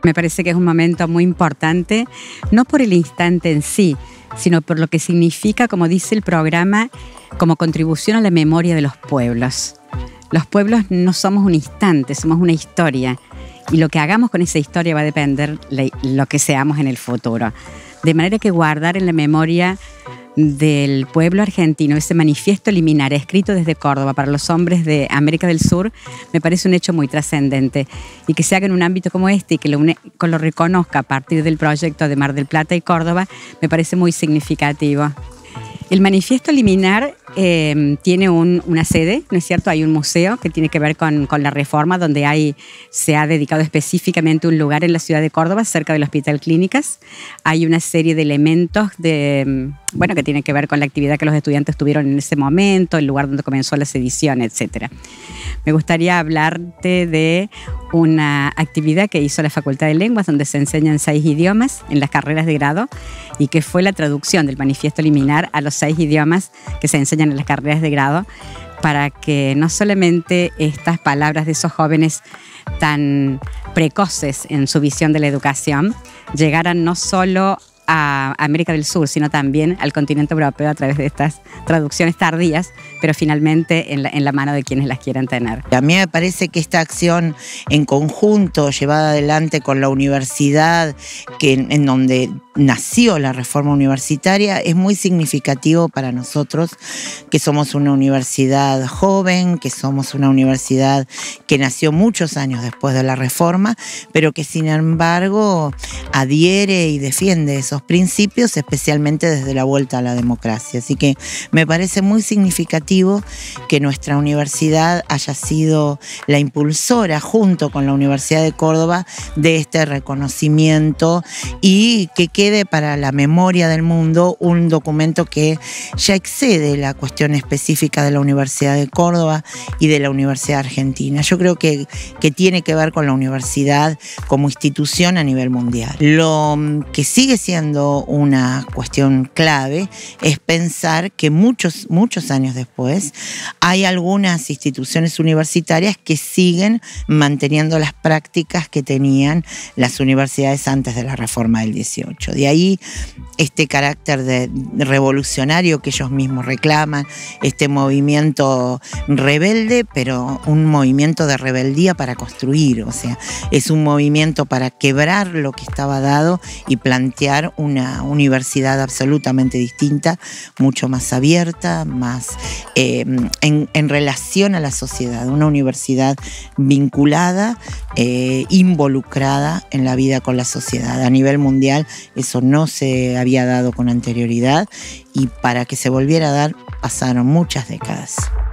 Me parece que es un momento muy importante, no por el instante en sí, sino por lo que significa, como dice el programa, como contribución a la memoria de los pueblos. Los pueblos no somos un instante, somos una historia. Y lo que hagamos con esa historia va a depender de lo que seamos en el futuro. De manera que guardar en la memoria del pueblo argentino ese manifiesto liminar escrito desde Córdoba para los hombres de América del Sur me parece un hecho muy trascendente, y que se haga en un ámbito como este y que lo reconozca a partir del proyecto de Mar del Plata y Córdoba me parece muy significativo. El manifiesto liminar tiene una sede, ¿no es cierto? Hay un museo que tiene que ver con la reforma, donde se ha dedicado específicamente un lugar en la ciudad de Córdoba, cerca del Hospital Clínicas. Hay una serie de elementos que tienen que ver con la actividad que los estudiantes tuvieron en ese momento, el lugar donde comenzó la sedición, etc. Me gustaría hablarte de una actividad que hizo la Facultad de Lenguas, donde se enseñan 6 idiomas en las carreras de grado, y que fue la traducción del manifiesto liminar a los 6 idiomas que se enseñan en las carreras de grado, para que no solamente estas palabras de esos jóvenes tan precoces en su visión de la educación llegaran no solo a América del Sur, sino también al continente europeo a través de estas traducciones tardías, pero finalmente en la mano de quienes las quieran tener. A mí me parece que esta acción en conjunto, llevada adelante con la universidad, en donde nació la reforma universitaria, es muy significativo para nosotros, que somos una universidad joven, que somos una universidad que nació muchos años después de la reforma, pero que sin embargo adhiere y defiende esos principios, especialmente desde la vuelta a la democracia. Así que me parece muy significativo que nuestra universidad haya sido la impulsora, junto con la Universidad de Córdoba, de este reconocimiento, y que quede para la memoria del mundo un documento que ya excede la cuestión específica de la Universidad de Córdoba y de la Universidad Argentina. Yo creo que tiene que ver con la universidad como institución a nivel mundial. Lo que sigue siendo una cuestión clave es pensar que muchos años después hay algunas instituciones universitarias que siguen manteniendo las prácticas que tenían las universidades antes de la reforma del 18. De ahí este carácter revolucionario que ellos mismos reclaman, este movimiento rebelde, pero un movimiento de rebeldía para construir, o sea, es un movimiento para quebrar lo que estaba dado y plantear una universidad absolutamente distinta, mucho más abierta, más en relación a la sociedad, una universidad vinculada, involucrada en la vida con la sociedad. A nivel mundial eso no se había dado con anterioridad, y para que se volviera a dar pasaron muchas décadas.